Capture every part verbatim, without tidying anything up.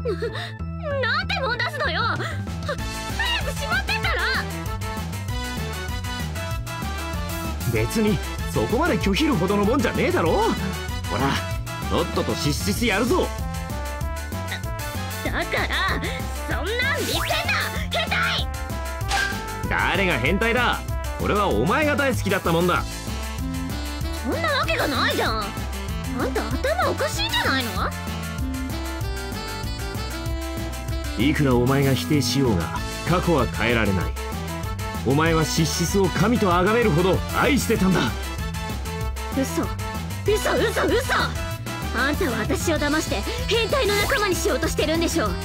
なんでもん出すのよ。は早くしまってたら。 別にそこまで拒否るほどのもんじゃねえだろ。ほらとっととシスシスやるぞ。 だからそんなん見せんな変態。 誰が変態だ。俺はお前が大好きだったもんだ。 そんなわけがないじゃん。あんた頭おかしいんじゃないの。 いくらお前が否定しようが過去は変えられない。お前はシッシスを神と崇めるほど愛してたんだ。 嘘嘘嘘嘘。あんたは私を騙して変態の仲間にしようとしてるんでしょ。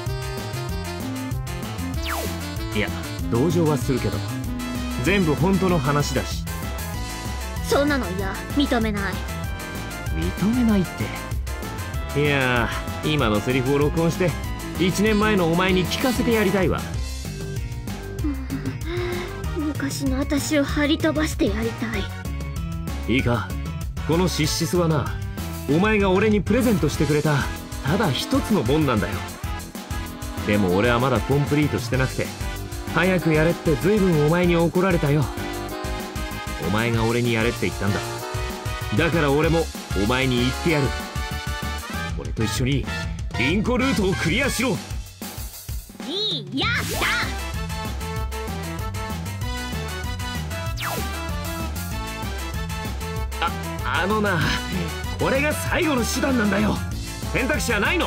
いや同情はするけど全部本当の話だし。 そんなの嫌。認めない。 認めないって。いや今のセリフを録音していちねんまえのお前に聞かせてやりたいわ。 昔の私を張り飛ばしてやりたい。 いいか、このシッシスはな、お前が俺にプレゼントしてくれたただ一つのもんなんだよ。でも俺はまだコンプリートしてなくて、早くやれって随分お前に怒られたよ。お前が俺にやれって言ったんだ。だから俺もお前に言ってやる。俺と一緒にリンコルートをクリアしろ。 いいやだ。 あ、あのな、これが最後の手段なんだよ。選択肢はないの。 あ？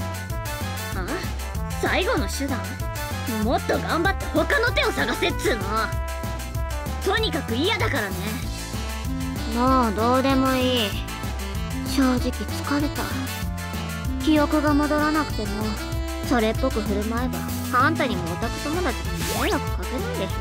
最後の手段？もっと頑張って他の手を探せっつうの。とにかく嫌だからね。もうどうでもいい。正直疲れた。記憶が戻らなくてもそれっぽく振る舞えばあんたにもオタク友達に迷惑かけないでし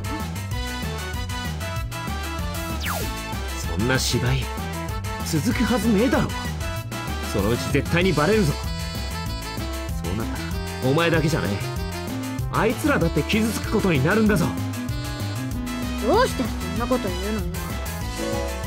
ょ。そんな芝居続くはずねえだろ。そのうち絶対にバレるぞ。そうなったらお前だけじゃねえ、あいつらだって傷つくことになるんだぞ。 どうしてそんなこと言うのよ。